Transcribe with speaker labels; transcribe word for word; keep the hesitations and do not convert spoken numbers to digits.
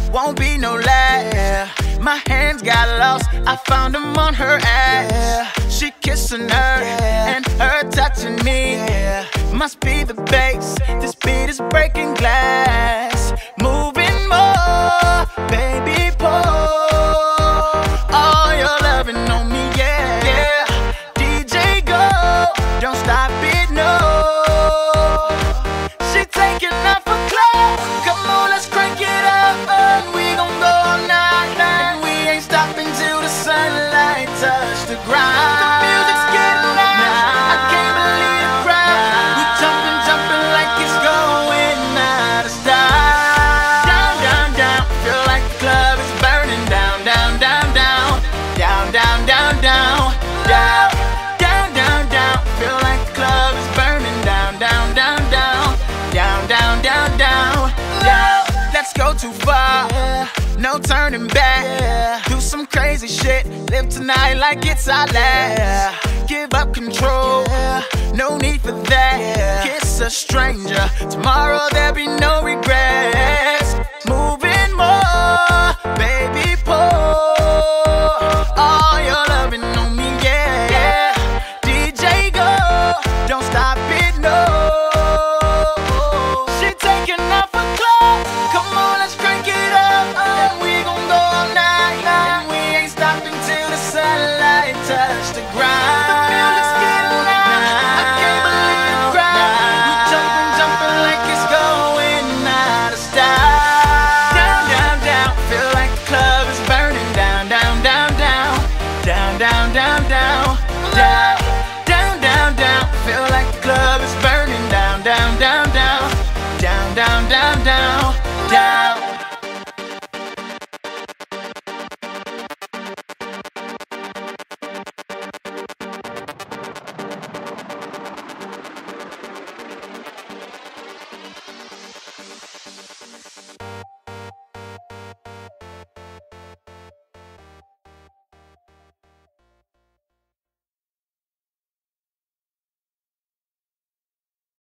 Speaker 1: won't be no lag. My hands got lost, I found them on her ass. She kissing her and her touching me. Must be the bass, this beat is breaking glass. Moving more, baby, pour all your loving on me, yeah, yeah. D J go, don't stop it, no. She taking off her clothes, come on, let's crank it up. And we gon' go all night, and we ain't stopping till the sunlight touch the ground. The music's getting loud, I can't believe the crowd. We jumping, jumping like it's going out of style. Down, down, down, feel like the club is burning down, down, down, down, down, down, down, down, down, down, down, down. Feel like the club is burning down, down, down, down, down, down, down, down, down. Let's go too far, no turning back. Do some crazy shit, live tonight like it's our last. Give up control, no need for that. Kiss a stranger, tomorrow there'll be no regrets.